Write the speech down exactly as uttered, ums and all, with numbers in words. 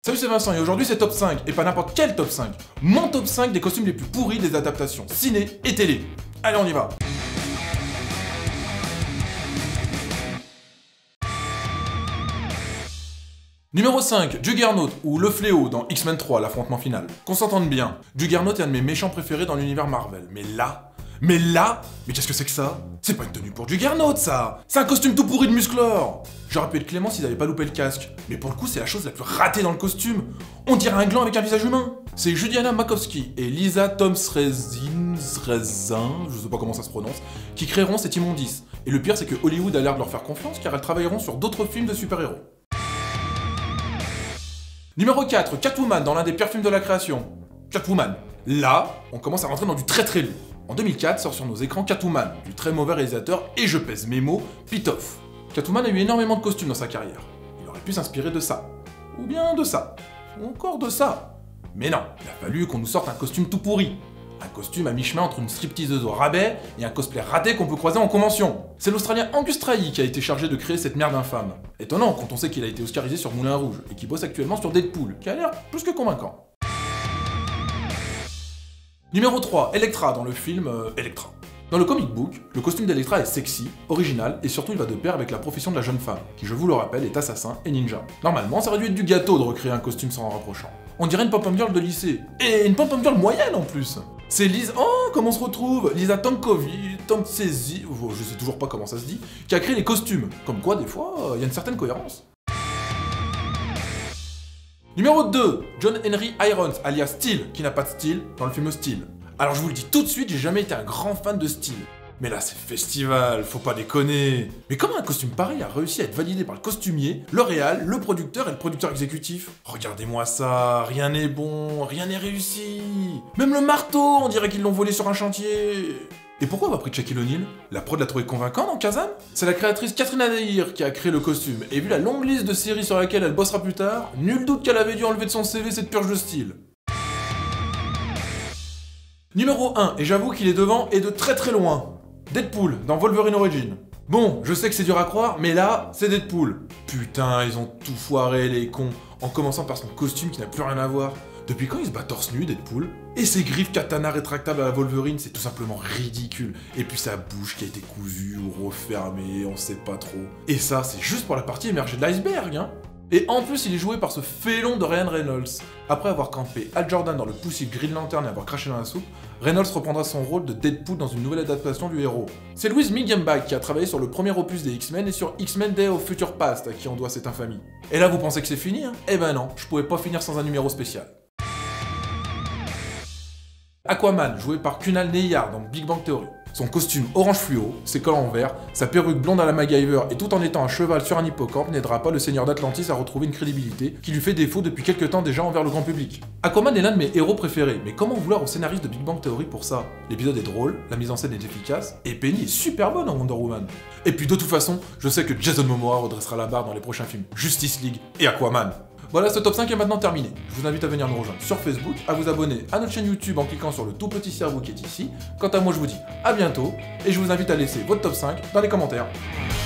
Salut, c'est Vincent et aujourd'hui c'est top cinq, et pas n'importe quel top cinq, mon top cinq des costumes les plus pourris des adaptations ciné et télé. Allez, on y va. Numéro cinq, Juggernaut, ou Le Fléau dans X-Men trois, l'affrontement final. Qu'on s'entende bien, Juggernaut est un de mes méchants préférés dans l'univers Marvel, mais là... Mais là, mais qu'est-ce que c'est que ça? C'est pas une tenue pour Juggernaut, ça! C'est un costume tout pourri de musclor! J'aurais pu être clément s'ils avaient pas loupé le casque, mais pour le coup, c'est la chose la plus ratée dans le costume. On dirait un gland avec un visage humain. C'est Judiana Makovsky et Lisa Tomsrezin, je sais pas comment ça se prononce, qui créeront cet immondice. Et le pire, c'est que Hollywood a l'air de leur faire confiance car elles travailleront sur d'autres films de super-héros. Numéro quatre, Catwoman dans l'un des pires films de la création. Catwoman. Là, on commence à rentrer dans du très très lourd. En deux mille quatre sort sur nos écrans Catwoman, du très mauvais réalisateur, et je pèse mes mots, Pitoff. Catwoman a eu énormément de costumes dans sa carrière. Il aurait pu s'inspirer de ça. Ou bien de ça. Ou encore de ça. Mais non, il a fallu qu'on nous sorte un costume tout pourri. Un costume à mi-chemin entre une stripteaseuse au rabais et un cosplay raté qu'on peut croiser en convention. C'est l'Australien Angus Trahy qui a été chargé de créer cette merde infâme. Étonnant quand on sait qu'il a été oscarisé sur Moulin Rouge et qu'il bosse actuellement sur Deadpool, qui a l'air plus que convaincant. Numéro trois, Elektra dans le film euh, Elektra. Dans le comic book, le costume d'Elektra est sexy, original et surtout il va de pair avec la profession de la jeune femme, qui je vous le rappelle est assassin et ninja. Normalement, ça aurait dû être du gâteau de recréer un costume sans en rapprochant. On dirait une pom-pom girl de lycée, et une pom-pom girl moyenne en plus. C'est Lisa... Oh, comment on se retrouve Lisa Tomkovi, Tomsezi, oh, je sais toujours pas comment ça se dit, qui a créé les costumes. Comme quoi, des fois, il euh, y a une certaine cohérence. Numéro deux, John Henry Irons, alias Steel, qui n'a pas de style dans le film Steel. Alors je vous le dis tout de suite, j'ai jamais été un grand fan de Steel. Mais là c'est festival, faut pas déconner. Mais comment un costume pareil a réussi à être validé par le costumier, le réal, le producteur et le producteur exécutif? Regardez-moi ça, rien n'est bon, rien n'est réussi. Même le marteau, on dirait qu'ils l'ont volé sur un chantier. Et pourquoi on va pris Shaquille O'Neal? La prod l'a trouvé convaincant dans Kazam? C'est la créatrice Catherine Adair qui a créé le costume, et vu la longue liste de séries sur laquelle elle bossera plus tard, nul doute qu'elle avait dû enlever de son C V cette purge de style. Numéro un, et j'avoue qu'il est devant et de très très loin. Deadpool, dans Wolverine Origin. Bon, je sais que c'est dur à croire, mais là, c'est Deadpool. Putain, ils ont tout foiré les cons, en commençant par son costume qui n'a plus rien à voir. Depuis quand il se bat torse nu, Deadpool? Et ses griffes katana rétractables à la Wolverine, c'est tout simplement ridicule. Et puis sa bouche qui a été cousue ou refermée, on sait pas trop. Et ça, c'est juste pour la partie émergée de l'iceberg, hein. Et en plus, il est joué par ce félon de Ryan Reynolds. Après avoir campé Hal Jordan dans le poussif Green Lantern et avoir craché dans la soupe, Reynolds reprendra son rôle de Deadpool dans une nouvelle adaptation du héros. C'est Louise Miguembach qui a travaillé sur le premier opus des X-Men et sur X-Men Day of Future Past à qui on doit cette infamie. Et là, vous pensez que c'est fini, hein? Eh ben non, je pouvais pas finir sans un numéro spécial. Aquaman, joué par Kunal Nayar dans Big Bang Theory. Son costume orange fluo, ses collants en vert, sa perruque blonde à la MacGyver et tout en étant un cheval sur un hippocampe n'aidera pas le seigneur d'Atlantis à retrouver une crédibilité qui lui fait défaut depuis quelques temps déjà envers le grand public. Aquaman est l'un de mes héros préférés, mais comment vouloir au scénariste de Big Bang Theory pour ça? L'épisode est drôle, la mise en scène est efficace, et Penny est super bonne en Wonder Woman. Et puis de toute façon, je sais que Jason Momoa redressera la barre dans les prochains films Justice League et Aquaman. Voilà, ce top cinq est maintenant terminé. Je vous invite à venir nous rejoindre sur Facebook, à vous abonner à notre chaîne YouTube en cliquant sur le tout petit cerveau qui est ici. Quant à moi, je vous dis à bientôt, et je vous invite à laisser votre top cinq dans les commentaires.